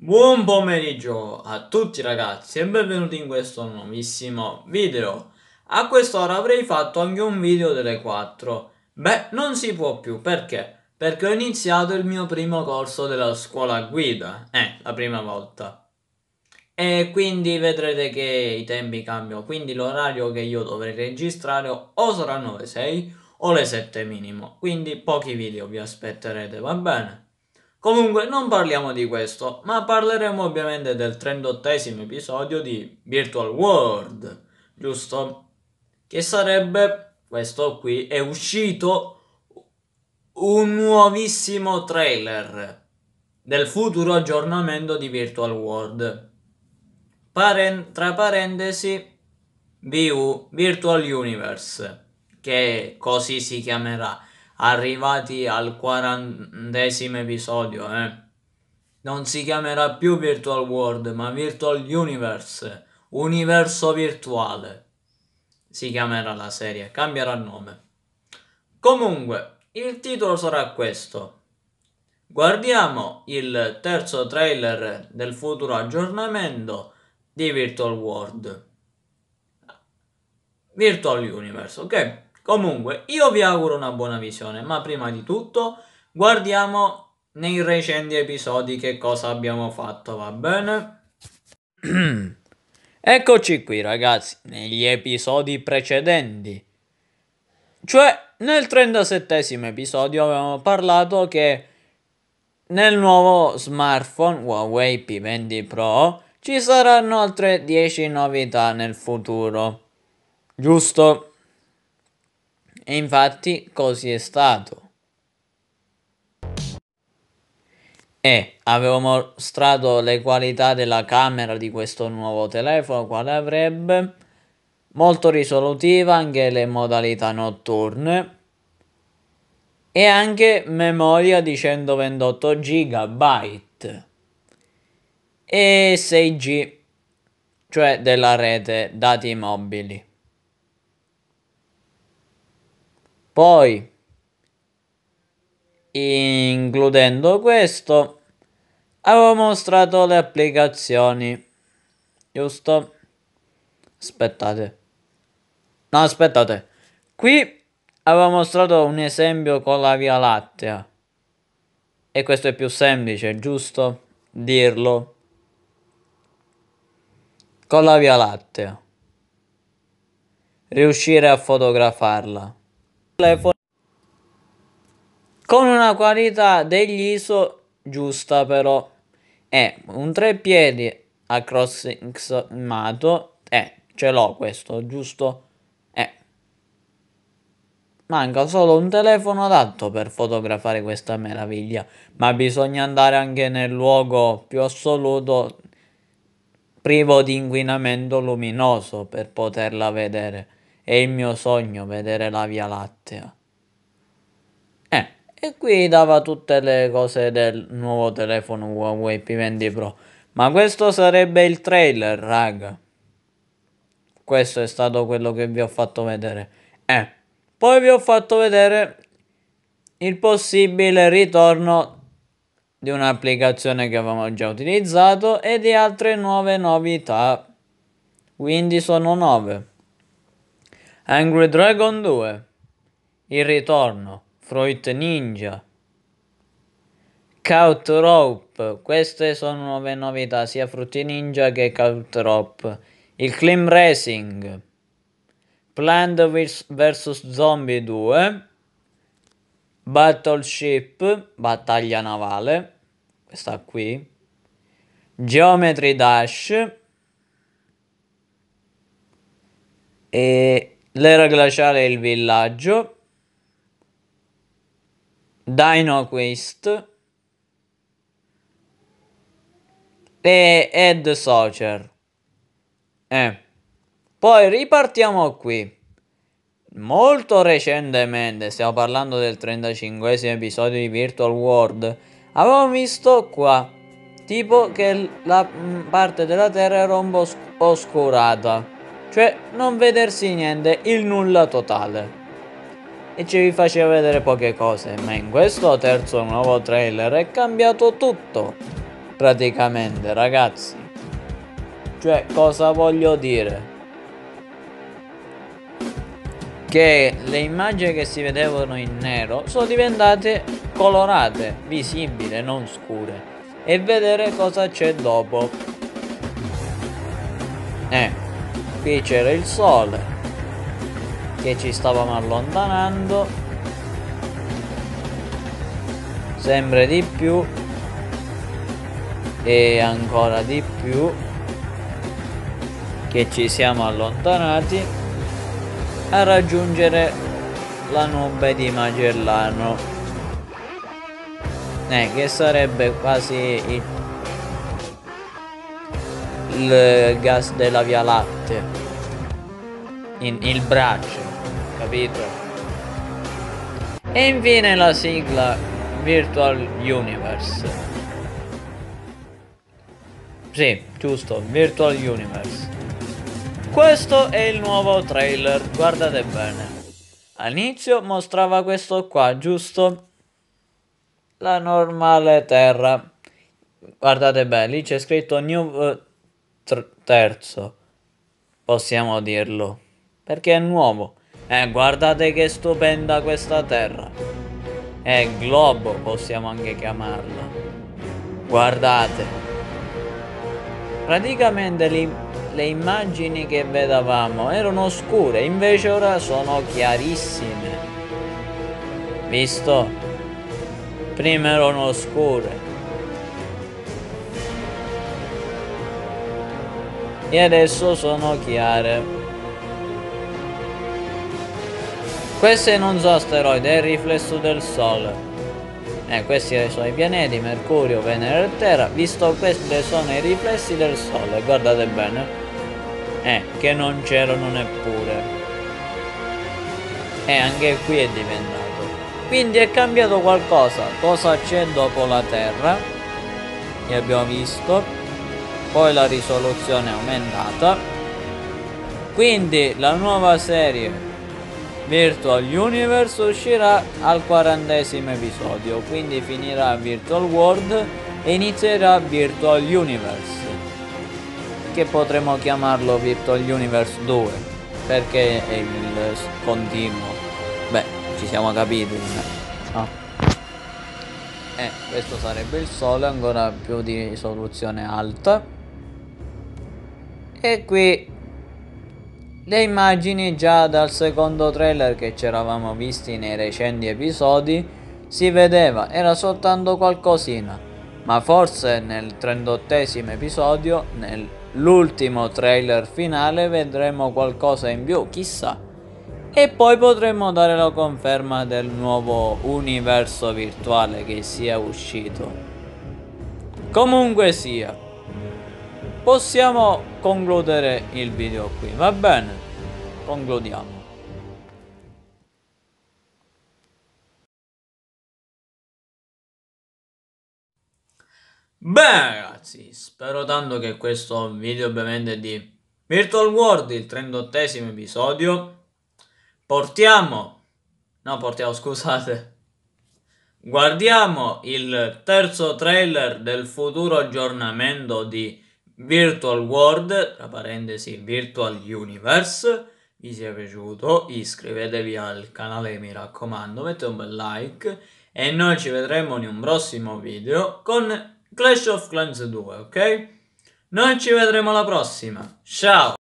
Buon pomeriggio a tutti ragazzi e benvenuti in questo nuovissimo video. A quest'ora avrei fatto anche un video delle 4. Beh, non si può più, perché? Perché ho iniziato il mio primo corso della scuola guida, la prima volta. E quindi vedrete che i tempi cambiano, quindi l'orario che io dovrei registrare o saranno le 6 o le 7 minimo, quindi pochi video vi aspetterete, va bene? Comunque non parliamo di questo, ma parleremo ovviamente del 38esimo episodio di Virtual World, giusto? Che sarebbe, questo qui, è uscito un nuovissimo trailer del futuro aggiornamento di Virtual World. Tra parentesi, VU, Virtual Universe, che così si chiamerà. Arrivati al 40esimo episodio, non si chiamerà più Virtual World, ma Virtual Universe, universo virtuale. Si chiamerà la serie, cambierà nome. Comunque, il titolo sarà questo. Guardiamo il terzo trailer del futuro aggiornamento di Virtual World. Virtual Universe, ok? Comunque, io vi auguro una buona visione, ma prima di tutto guardiamo nei recenti episodi che cosa abbiamo fatto, va bene? Eccoci qui ragazzi, negli episodi precedenti. Cioè, nel 37esimo episodio avevamo parlato che nel nuovo smartphone Huawei P20 Pro ci saranno altre 10 novità nel futuro. Giusto? E infatti così è stato. E avevo mostrato le qualità della camera di questo nuovo telefono, quale avrebbe. Molto risolutiva, anche le modalità notturne. E anche memoria di 128 GB. E 6G, cioè della rete dati mobili. Poi, includendo questo, avevo mostrato le applicazioni, giusto? Aspettate. No, aspettate. Qui avevo mostrato un esempio con la Via Lattea. E questo è più semplice, giusto? Dirlo. Con la Via Lattea. Riuscire a fotografarla. Telefono con una qualità degli ISO giusta, però è un treppiedi a crossimato, ce l'ho questo, giusto? Manca solo un telefono adatto per fotografare questa meraviglia, ma bisogna andare anche nel luogo più assoluto, privo di inquinamento luminoso, per poterla vedere. È il mio sogno vedere la Via Lattea. E qui dava tutte le cose del nuovo telefono Huawei P20 Pro. Ma questo sarebbe il trailer, raga. Questo è stato quello che vi ho fatto vedere. Poi vi ho fatto vedere il possibile ritorno di un'applicazione che avevamo già utilizzato e di altre nuove novità. Quindi sono 9. Angry Dragon 2. Il ritorno. Fruit Ninja. Count Rope, queste sono nuove novità, sia Fruit Ninja che Count Rope. Il Climb Racing, Plant vs Zombie 2, Battleship, battaglia navale, questa qui, Geometry Dash, e l'era glaciale e il villaggio, Dino Quest e Ed Socer. Poi ripartiamo qui. Molto recentemente, stiamo parlando del 35esimo episodio di Virtual World, avevamo visto qua, tipo che la parte della Terra era un po' oscurata, cioè non vedersi niente, il nulla totale. E ci faceva vedere poche cose, ma in questo terzo nuovo trailer è cambiato tutto. praticamente, ragazzi. Cioè, cosa voglio dire? Che le immagini che si vedevano in nero sono diventate colorate, visibili, non scure. E vedere cosa c'è dopo. Qui c'era il sole che ci stavamo allontanando sempre di più e ancora di più che ci siamo allontanati a raggiungere la nube di Magellano, che sarebbe quasi il gas della Via Lattea, il braccio, capito? E infine la sigla Virtual Universe. Sì, giusto, Virtual Universe. Questo è il nuovo trailer, guardate bene. All'inizio mostrava questo qua, giusto? La normale terra. Guardate bene, lì c'è scritto New terzo. Possiamo dirlo. Perché è nuovo. Guardate che stupenda questa terra. È globo, possiamo anche chiamarla. Guardate. Praticamente le immagini che vedevamo erano scure, invece ora sono chiarissime. Visto? Prima erano scure. E adesso sono chiare. Questi non sono asteroidi, è il riflesso del Sole. Questi sono i pianeti, Mercurio, Venere e Terra. Visto questi sono i riflessi del Sole, guardate bene. Che non c'erano neppure. Anche qui è diventato. Quindi è cambiato qualcosa. Cosa c'è dopo la Terra? Che abbiamo visto. Poi la risoluzione è aumentata. Quindi la nuova serie Virtual Universe uscirà al 40° episodio. Quindi finirà Virtual World e inizierà Virtual Universe, che potremmo chiamarlo Virtual Universe 2 perché è il continuo. Beh, ci siamo capiti, no? Questo sarebbe il Sole, ancora più di risoluzione alta. E qui le immagini già dal secondo trailer che ci eravamo visti nei recenti episodi si vedeva, era soltanto qualcosina, ma forse nel 38° episodio, nell'ultimo trailer finale, vedremo qualcosa in più, chissà. E poi potremo dare la conferma del nuovo universo virtuale che sia uscito. Comunque sia, possiamo concludere il video qui, va bene? Concludiamo. Bene ragazzi, spero tanto che questo video ovviamente di Virtual World, il 38° episodio, guardiamo il terzo trailer del futuro aggiornamento di Virtual World, tra parentesi Virtual Universe. Vi sia piaciuto, iscrivetevi al canale, mi raccomando, mettete un bel like e noi ci vedremo in un prossimo video con Clash of Clans 2, ok? Noi ci vedremo alla prossima, ciao!